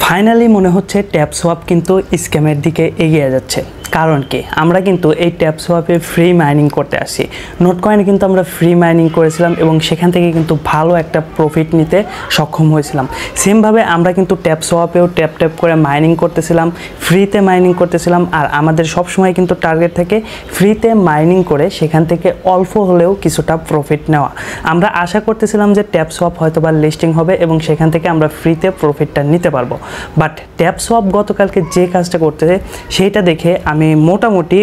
Finally মনে হচ্ছে TapSwap কিন্তু স্ক্যামের দিকে এগিয়ে যাচ্ছে। কারণ কি, আমরা কিন্তু এই ট্যাপসোয়াপে ফ্রি মাইনিং করতে আসি। নোটকয়েনে কিন্তু আমরা ফ্রি মাইনিং করেছিলাম এবং সেখান থেকে কিন্তু ভালো একটা প্রফিট নিতে সক্ষম হয়েছিলাম। সেমভাবে আমরা কিন্তু ট্যাপসোয়াপেও ট্যাপ ট্যাপ করে মাইনিং করতেছিলাম, ফ্রিতে মাইনিং করতেছিলাম। আর আমাদের সবসময় কিন্তু টার্গেট থাকে ফ্রিতে মাইনিং করে সেখান থেকে অল্প হলেও কিছুটা প্রফিট নেওয়া। আমরা আশা করতেছিলাম যে ট্যাপসোয়াপ হয়তো বা লিস্টিং হবে এবং সেখান থেকে আমরা ফ্রিতে প্রফিটটা নিতে পারবো। বাট ট্যাপসোয়াপ গতকালকে যে কাজটা করতেছে সেইটা দেখে আমি মোটামুটি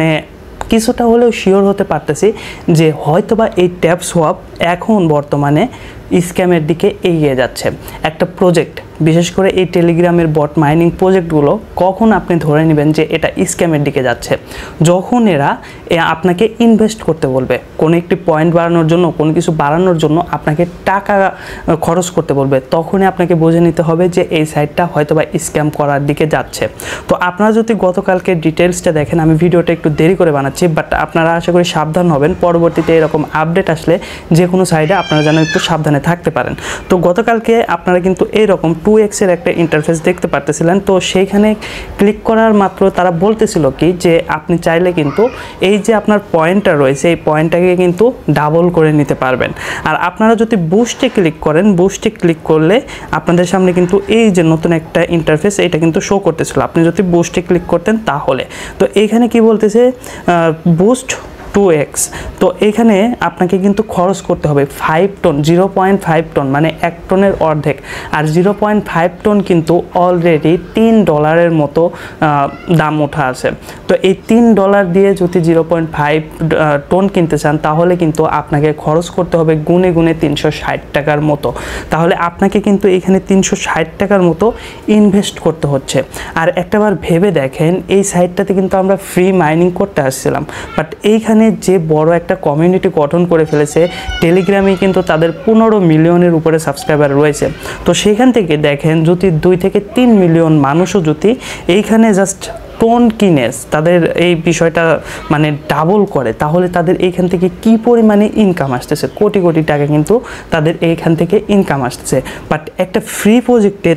কিছুটা হলেও শিওর হতে পারতেছি যে হয়তোবা এই ট্যাপসোয়াপ এখন বর্তমানে স্ক্যামের দিকে এগিয়ে যাচ্ছে। একটা প্রজেক্ট, বিশেষ করে এই টেলিগ্রামের বট মাইনিং প্রজেক্টগুলো কখন আপনি ধরে নেবেন যে এটা স্ক্যামের দিকে যাচ্ছে? যখন এরা আপনাকে ইনভেস্ট করতে বলবে, কোনো একটি পয়েন্ট বাড়ানোর জন্য, কোনো কিছু বাড়ানোর জন্য আপনাকে টাকা খরচ করতে বলবে, তখনই আপনাকে বুঝে নিতে হবে যে এই সাইটটা হয়তোবা স্ক্যাম করার দিকে যাচ্ছে। তো আপনারা যদি গতকালকে ডিটেলসটা দেখেন, আমি ভিডিওটা একটু দেরি করে বানাচ্ছি, বাট আপনারা আশা করি সাবধান হবেন। পরবর্তীতে এরকম আপডেট আসলে যে কোনো সাইডে আপনারা যেন একটু সাবধানে থাকতে পারেন। তো গতকালকে আপনারা কিন্তু এইরকম 2x এর একটা ইন্টারফেস দেখতে পারতেছিলেন। তো সেইখানে ক্লিক করার মাত্র তারা বলতেছিল কি যে আপনি চাইলে কিন্তু এই যে আপনার পয়েন্টটা রয়েছে এই পয়েন্টটাকে কিন্তু ডাবল করে নিতে পারবেন। আর আপনারা যদি বুস্টে ক্লিক করেন, বুস্টে ক্লিক করলে আপনাদের সামনে কিন্তু এই যে নতুন একটা ইন্টারফেস এটা কিন্তু শো করতেছিল। আপনি যদি বুস্টে ক্লিক করতেন তাহলে, তো এইখানে কি বলতেছে, বুস্ট 2x। তো এখানে আপনাকে কিন্তু খরচ করতে হবে 5 টন, 0.5 টন, মানে 1 টনের অর্ধেক। আর 0.5 টন কিন্তু অলরেডি $3 মতো দাম ওঠা আছে। তো এই $3 দিয়ে যদি 0.5 টন কিনতে চান তাহলে কিন্তু আপনাকে খরচ করতে হবে গুনে গুনে 360 টাকার মতো। তাহলে আপনাকে কিন্তু এখানে 360 টাকার মতো ইনভেস্ট করতে হচ্ছে। আর একটাবার ভেবে দেখেন, এই সাইটটাতে কিন্তু আমরা ফ্রি মাইনিং করতে আসছিলাম, বাট এইখানে যে বড় একটা কমিউনিটি গঠন করে ফেলেছে। টেলিগ্রামে কিন্তু তাদের 15 মিলিয়নের উপরে সাবস্ক্রাইবার রয়েছে। তো সেখান থেকে দেখেন যদি 2 থেকে 3 মিলিয়ন মানুষও যদি এইখানে জাস্ট টোন কিনে তাদের এই বিষয়টা ডাবল করে, তাহলে তাদের এইখান থেকে কি পরিমাণে ইনকাম আসতেছে, কোটি কোটি টাকা কিন্তু তাদের এইখান থেকে ইনকাম আসতেছে। বাট একটা ফ্রি প্রজেক্টে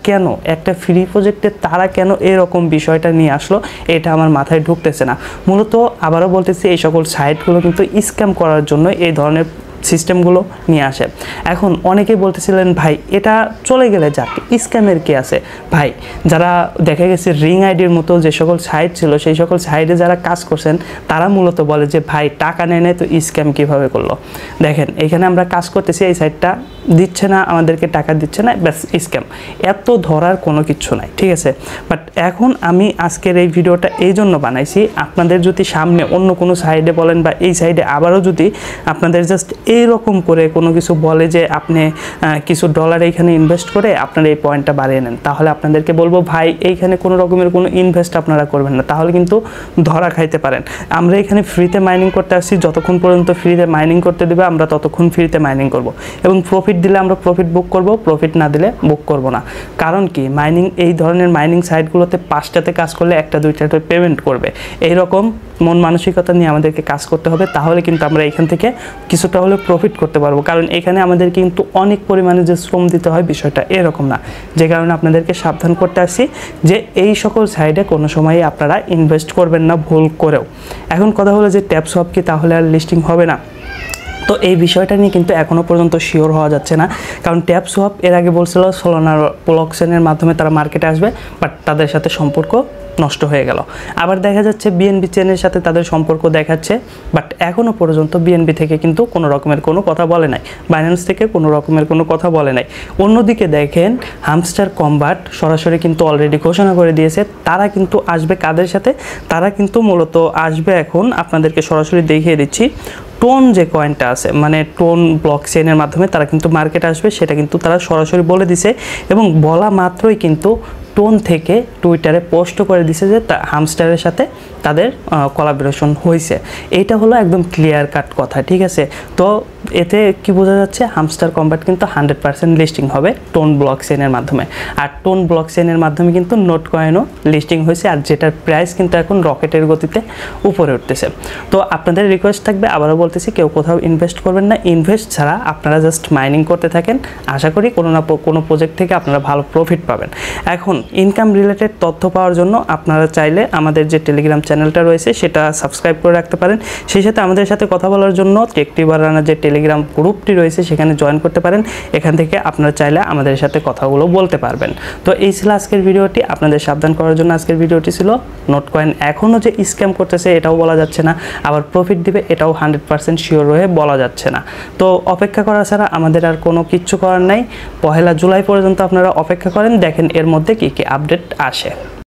তারা কেন এরকম বিষয়টা নিয়ে আসলো, এটা আমার মাথায় ঢুকতেছে না। মূলত আবারও বলতেছি, এই সকল সাইটগুলো কিন্তু স্ক্যাম করার জন্য এই ধরনের সিস্টেমগুলো নিয়ে আসে। এখন অনেকেই বলতেছিলেন ভাই এটা চলে গেলে যাক, স্ক্যামের কি আছে? ভাই, যারা দেখা গেছে রিং আইডির মতো যে সকল সাইট ছিল, সেই সকল সাইটে যারা কাজ করছেন তারা মূলত বলে যে ভাই টাকা নেয় তো স্ক্যাম কিভাবে করলো। দেখেন এখানে আমরা কাজ করতেছি, এই সাইটটা দিচ্ছে না, আমাদেরকে টাকা দিচ্ছে না, ব্যাস স্ক্যাম। এত ধরার কোনো কিছু নাই, ঠিক আছে? বাট এখন আমি আজকের এই ভিডিওটা এই জন্য বানাইছি, আপনাদের যদি সামনে অন্য কোনো সাইডে বলেন বা এই সাইডে আবারও যদি আপনাদের জাস্ট এইরকম করে কোনো কিছু বলে যে আপনি কিছু ডলার এইখানে ইনভেস্ট করে আপনারা এই পয়েন্টটা বাড়িয়ে নেন, তাহলে আপনাদেরকে বলবো ভাই এইখানে কোনো রকমের কোনো ইনভেস্ট আপনারা করবেন না, তাহলে কিন্তু ধরা খাইতে পারেন। আমরা এখানে ফ্রিতে মাইনিং করতে আসছি, যতক্ষণ পর্যন্ত ফ্রিতে মাইনিং করতে দেবে আমরা ততক্ষণ ফ্রিতে মাইনিং করব এবং প্রফিট দিলে আমরা প্রফিট বুক করব, প্রফিট না দিলে বুক করব না। কারণ কি, মাইনিং এই ধরনের মাইনিং সাইটগুলোতে 5টাতে কাজ করলে 1-2টাতে পেমেন্ট করবে, এইরকম মন মানসিকতা নিয়ে আমাদেরকে কাজ করতে হবে। তাহলে কিন্তু আমরা এখান থেকে কিছুটা হলে প্রফিট করতে পারবো। কারণ এখানে আমাদের কিন্তু অনেক পরিমাণে যে শ্রম দিতে হয় বিষয়টা এরকম না। যে কারণে আপনাদেরকে সাবধান করতে আসছি যে এই সকল সাইডে কোনো সময়ই আপনারা ইনভেস্ট করবেন না ভুল করেও। এখন কথা হলো যে ট্যাপসোয়াপ কি তাহলে আর লিস্টিং হবে না? তো এই বিষয়টা নিয়ে কিন্তু এখনও পর্যন্ত শিওর হওয়া যাচ্ছে না। কারণ ট্যাপসোয়াপ এর আগে বলছিল সোলানা ব্লকচেনের মাধ্যমে তারা মার্কেটে আসবে, বাট তাদের সাথে সম্পর্ক নষ্ট হয়ে গেল। আবার দেখা যাচ্ছে বিএনবি চেনের সাথে তাদের সম্পর্ক দেখাচ্ছে, বাট এখনও পর্যন্ত বিএনবি থেকে কিন্তু কোনো রকমের কোনো কথা বলে নাই, বাইন্যান্স থেকে কোনো রকমের কোনো কথা বলে নাই। অন্যদিকে দেখেন হামস্টার কম্বাট সরাসরি কিন্তু অলরেডি ঘোষণা করে দিয়েছে তারা কিন্তু আসবে কাদের সাথে, তারা কিন্তু মূলত আসবে, এখন আপনাদেরকে সরাসরি দেখিয়ে দিচ্ছি, টোন যে কয়েনটা আছে, টোন ব্লকচেনের মাধ্যমে তারা কিন্তু মার্কেটে আসবে, সেটা কিন্তু তারা সরাসরি বলে দিছে। এবং বলা মাত্রই কিন্তু টোন থেকে টুইটারে পোস্ট করে দিছে যে হামস্টারের সাথে তাদের কোলাবোরেশন হয়েছে। এইটা হলো একদম ক্লিয়ার কাট কথা, ঠিক আছে? তো এতে কি বোঝা যাচ্ছে, হামস্টার কম্ব্যাট কিন্তু 100% লিস্টিং হবে টোন ব্লকচেইনের মাধ্যমে। আর টোন ব্লকচেইনের মাধ্যমে কিন্তু নোট কয়েনও লিস্টিং হয়েছে, আর যেটার প্রাইস কিন্তু এখন রকেটের গতিতে উপরে উঠতেছে। তো আপনাদের রিকোয়েস্ট থাকবে, আবারও বলতেছি, কেউ কোথাও ইনভেস্ট করবেন না। ইনভেস্ট ছাড়া আপনারা জাস্ট মাইনিং করতে থাকেন, আশা করি কোনো না কোনো প্রজেক্ট থেকে আপনারা ভালো প্রফিট পাবেন। এখন ইনকাম রিলেটেড তথ্য পাওয়ার জন্য আপনারা চাইলে আমাদের যে টেলিগ্রাম চ্যানেলটা রয়েছে সেটা সাবস্ক্রাইব করে রাখতে পারেন। সেই সাথে আমাদের সাথে কথা বলার জন্য টেকটিভারানা যে টেলিগ্রাম গ্রুপটি রয়েছে সেখানে জয়েন করতে পারেন। এখান থেকে আপনারা চাইলে আমাদের সাথে কথাগুলো বলতে পারবেন। তো এই ছিল আজকের ভিডিওটি, আপনাদের সাবধান করার জন্য আজকের ভিডিওটি ছিল। নোট কয়েন এখনও যে স্ক্যাম করতেছে এটাও বলা যাচ্ছে না, আবার প্রফিট দিবে এটাও 100% শিওর হয়ে বলা যাচ্ছে না। তো অপেক্ষা করা ছাড়া আমাদের আর কোনো কিচ্ছু করার নাই। 1 জুলাই পর্যন্ত আপনারা অপেক্ষা করেন, দেখেন এর মধ্যে কী কী আপডেট আসে।